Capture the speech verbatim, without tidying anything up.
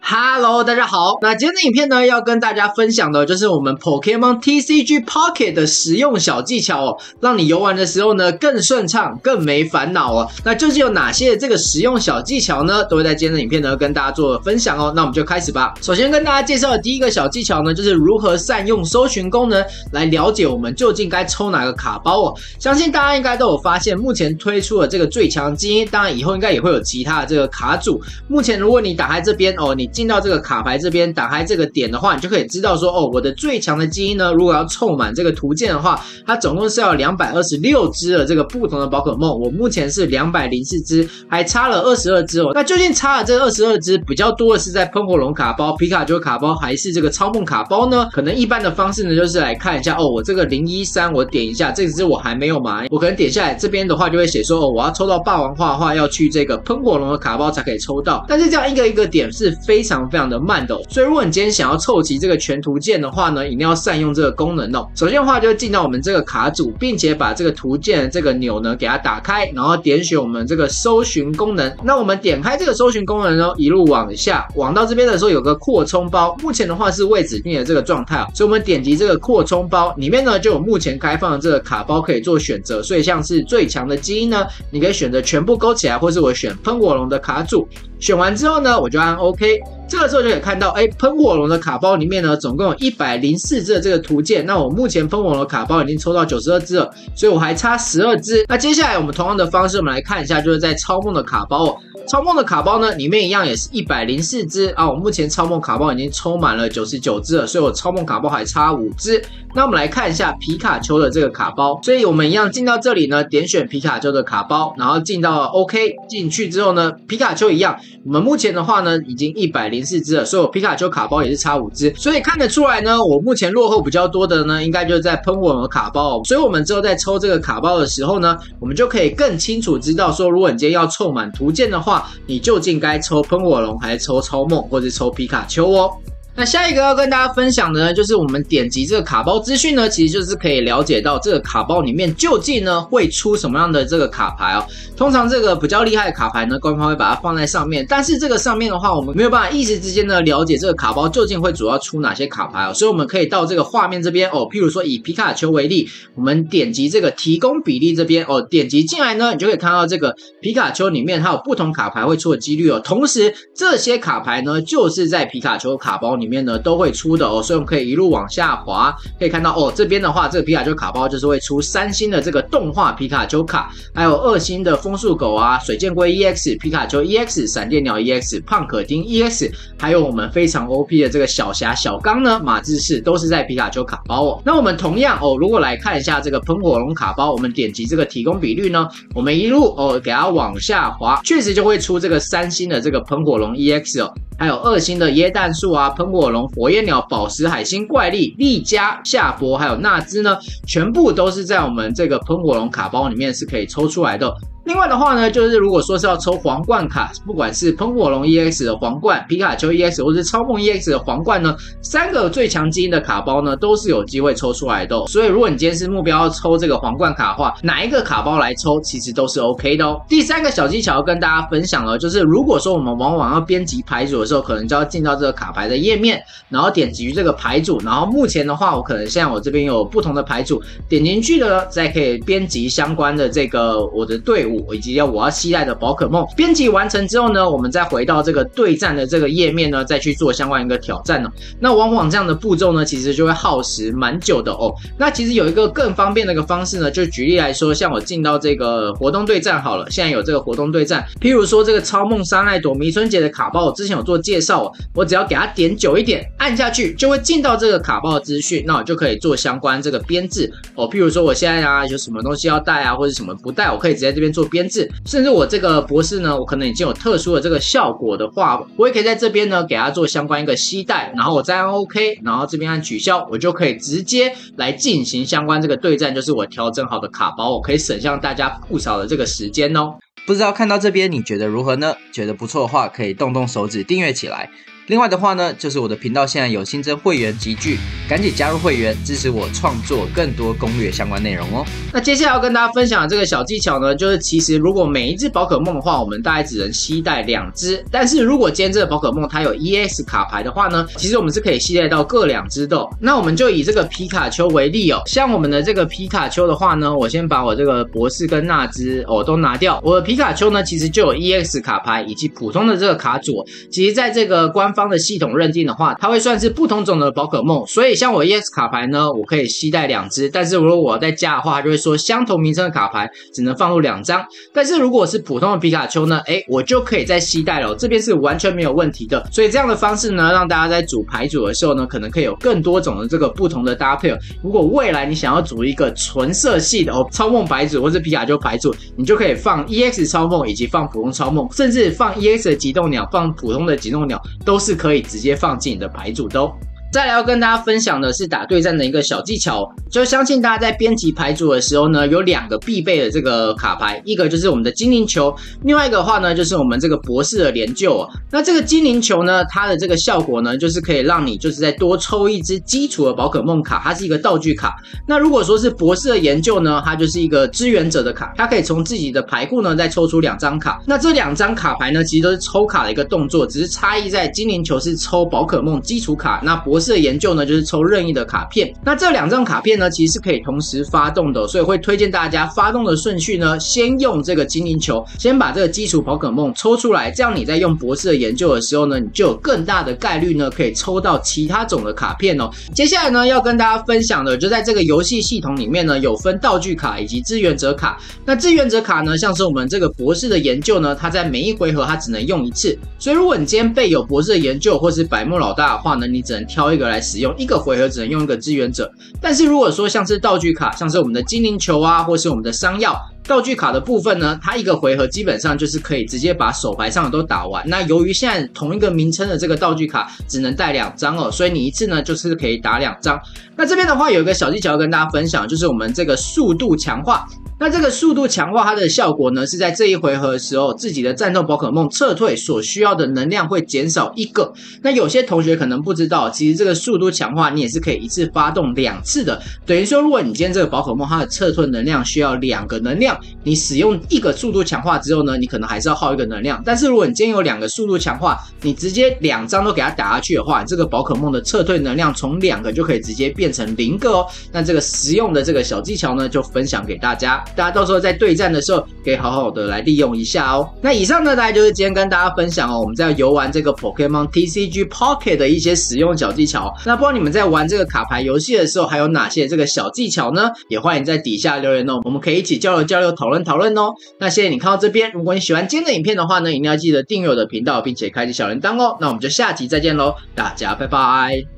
Hello， 大家好。那今天的影片呢，要跟大家分享的就是我们 Pokemon T C G Pocket 的实用小技巧哦，让你游玩的时候呢更顺畅、更没烦恼哦。那究竟有哪些这个实用小技巧呢？都会在今天的影片呢跟大家做分享哦。那我们就开始吧。首先跟大家介绍的第一个小技巧呢，就是如何善用搜寻功能来了解我们究竟该抽哪个卡包哦。相信大家应该都有发现，目前推出的这个最强基因，当然以后应该也会有其他的这个卡组。目前如果你打开这边哦，你进到这个卡牌这边，打开这个点的话，你就可以知道说，哦，我的最强的基因呢，如果要凑满这个图鉴的话，它总共是要两百二十六只的这个不同的宝可梦，我目前是两百零四只，还差了二十二只哦。那究竟差了这二十二只比较多的是在喷火龙卡包、皮卡丘卡包，还是这个超梦卡包呢？可能一般的方式呢，就是来看一下，哦，我这个零一三我点一下，这只我还没有买，我可能点下来这边的话就会写说，哦，我要抽到霸王花的话，要去这个喷火龙的卡包才可以抽到，但是这样一个一个点是非常非常的慢的哦，所以如果你今天想要凑齐这个全图鉴的话呢，一定要善用这个功能哦。首先的话，就进到我们这个卡组，并且把这个图鉴的这个钮呢给它打开，然后点选我们这个搜寻功能。那我们点开这个搜寻功能呢，一路往下，往到这边的时候有个扩充包，目前的话是未指定的这个状态哦，所以我们点击这个扩充包，里面呢就有目前开放的这个卡包可以做选择，所以像是最强的基因呢，你可以选择全部勾起来，或是我选喷火龙的卡组。选完之后呢，我就按 OK。这个时候就可以看到，哎，喷火龙的卡包里面呢，总共有一百零四只的这个图鉴。那我目前喷火龙的卡包已经抽到九十二只了，所以我还差十二只。那接下来我们同样的方式，我们来看一下，就是在超梦的卡包哦。超梦的卡包呢，里面一样也是一百零四只啊。我目前超梦卡包已经抽满了九十九只了，所以我超梦卡包还差五只。那我们来看一下皮卡丘的这个卡包，所以我们一样进到这里呢，点选皮卡丘的卡包，然后进到 OK， 进去之后呢，皮卡丘一样，我们目前的话呢，已经一百零四只了，所以我皮卡丘卡包也是差五只，所以看得出来呢，我目前落后比较多的呢，应该就是在喷火龙的卡包哦。所以我们之后在抽这个卡包的时候呢，我们就可以更清楚知道说，如果你今天要凑满图鉴的话，你究竟该抽喷火龙还是抽超梦，或是抽皮卡丘哦。那下一个要跟大家分享的呢，就是我们点击这个卡包资讯呢，其实就是可以了解到这个卡包里面究竟呢会出什么样的这个卡牌哦。通常这个比较厉害的卡牌呢，官方会把它放在上面，但是这个上面的话，我们没有办法一时之间呢了解这个卡包究竟会主要出哪些卡牌哦。所以我们可以到这个画面这边哦，譬如说以皮卡丘为例，我们点击这个提供比例这边哦，点击进来呢，你就可以看到这个皮卡丘里面它有不同卡牌会出的几率哦。同时这些卡牌呢，就是在皮卡丘卡包里面里面呢都会出的哦，所以我们可以一路往下滑，可以看到哦，这边的话，这个皮卡丘卡包就是会出三星的这个动画皮卡丘卡，还有二星的风速狗啊、水箭龟 E X、皮卡丘 E X、闪电鸟 E X、胖可丁 E X， 还有我们非常 O P 的这个小霞小刚呢，马志士都是在皮卡丘卡包哦。那我们同样哦，如果来看一下这个喷火龙卡包，我们点击这个提供比率呢，我们一路哦给它往下滑，确实就会出这个三星的这个喷火龙 E X 哦。还有二星的椰蛋树啊、喷火龙、火焰鸟、宝石海星怪力、利加、夏博还有纳兹呢，全部都是在我们这个喷火龙卡包里面是可以抽出来的。另外的话呢，就是如果说是要抽皇冠卡，不管是喷火龙 E X 的皇冠、皮卡丘 E X 或是超梦 E X 的皇冠呢，三个最强基因的卡包呢都是有机会抽出来的哦。所以如果你今天是目标要抽这个皇冠卡的话，哪一个卡包来抽其实都是 OK 的哦。第三个小技巧要跟大家分享了，就是如果说我们往往要编辑牌组的时候，可能就要进到这个卡牌的页面，然后点击这个牌组，然后目前的话，我可能现在我这边有不同的牌组，点进去的再可以编辑相关的这个我的队伍。以及要我要期待的宝可梦编辑完成之后呢，我们再回到这个对战的这个页面呢，再去做相关一个挑战呢。那往往这样的步骤呢，其实就会耗时蛮久的哦。那其实有一个更方便的一个方式呢，就举例来说，像我进到这个活动对战好了，现在有这个活动对战，譬如说这个超梦沙奈朵迷春节的卡包，我之前有做介绍哦，我只要给它点久一点，按下去就会进到这个卡包的资讯，那我就可以做相关这个编制哦。譬如说我现在啊有什么东西要带啊，或者什么不带，我可以直接这边做编制。甚至我这个博士呢，我可能已经有特殊的这个效果的话，我也可以在这边呢给它做相关一个携带，然后我再按 OK， 然后这边按取消，我就可以直接来进行相关这个对战，就是我调整好的卡包，我可以省下大家不少的这个时间哦。不知道看到这边你觉得如何呢？觉得不错的话，可以动动手指订阅起来。 另外的话呢，就是我的频道现在有新增会员集聚，赶紧加入会员，支持我创作更多攻略相关内容哦。那接下来要跟大家分享的这个小技巧呢，就是其实如果每一只宝可梦的话，我们大概只能携带两只，但是如果今天这个宝可梦它有 E X 卡牌的话呢，其实我们是可以携带到各两只的哦。那我们就以这个皮卡丘为例哦，像我们的这个皮卡丘的话呢，我先把我这个博士跟纳兹哦都拿掉。我的皮卡丘呢，其实就有 E X 卡牌以及普通的这个卡组，其实在这个官方的系统认定的话，它会算是不同种的宝可梦。所以像我 E X 卡牌呢，我可以携带两只，但是如果我在加的话，它就会说相同名称的卡牌只能放入两张。但是如果是普通的皮卡丘呢，哎，我就可以再携带了，这边是完全没有问题的。所以这样的方式呢，让大家在组牌组的时候呢，可能可以有更多种的这个不同的搭配。如果未来你想要组一个纯色系的哦，超梦牌组或是皮卡丘牌组，你就可以放 E X 超梦以及放普通超梦，甚至放 E X 的极冻鸟，放普通的极冻鸟，都是可以直接放进你的牌组的哦。再来要跟大家分享的是打对战的一个小技巧，就相信大家在编辑牌组的时候呢，有两个必备的这个卡牌，一个就是我们的精灵球，另外一个的话呢，就是我们这个博士的连救哦。那这个精灵球呢，它的这个效果呢，就是可以让你就是再多抽一只基础的宝可梦卡，它是一个道具卡。那如果说是博士的研究呢，它就是一个支援者的卡，它可以从自己的牌库呢再抽出两张卡。那这两张卡牌呢，其实都是抽卡的一个动作，只是差异在精灵球是抽宝可梦基础卡，那博士的研究呢就是抽任意的卡片。那这两张卡片呢，其实是可以同时发动的，所以会推荐大家发动的顺序呢，先用这个精灵球，先把这个基础宝可梦抽出来，这样你在用博士的研究的时候呢，你就有更大的概率呢可以抽到其他种的卡片哦。接下来呢要跟大家分享的，就在这个游戏系统里面呢，有分道具卡以及志愿者卡。那志愿者卡呢，像是我们这个博士的研究呢，它在每一回合它只能用一次，所以如果你今天备有博士的研究或是百慕老大的话呢，你只能挑一个来使用，一个回合只能用一个志愿者。但是如果说像是道具卡，像是我们的精灵球啊，或是我们的商药道具卡的部分呢，它一个回合基本上就是可以直接把手牌上的都打完。那由于现在同一个名称的这个道具卡只能带两张哦，所以你一次呢就是可以打两张。那这边的话有一个小技巧要跟大家分享，就是我们这个速度强化。那这个速度强化它的效果呢，是在这一回合的时候，自己的战斗宝可梦撤退所需要的能量会减少一个。那有些同学可能不知道，其实这个速度强化你也是可以一次发动两次的。等于说，如果你今天这个宝可梦它的撤退能量需要两个能量，你使用一个速度强化之后呢，你可能还是要耗一个能量。但是如果你今天有两个速度强化，你直接两张都给它打下去的话，你这个宝可梦的撤退能量从两个就可以直接变成零个哦。那这个实用的这个小技巧呢，就分享给大家。大家到时候在对战的时候可以好好的来利用一下哦。那以上呢，大概就是今天跟大家分享哦，我们在游玩这个 Pokemon T C G Pocket 的一些使用小技巧。那不知道你们在玩这个卡牌游戏的时候还有哪些这个小技巧呢？也欢迎在底下留言哦，我们可以一起交流交流讨论讨论哦。那谢谢你看到这边，如果你喜欢今天的影片的话呢，一定要记得订阅我的频道并且开启小铃铛哦。那我们就下集再见喽，大家拜拜。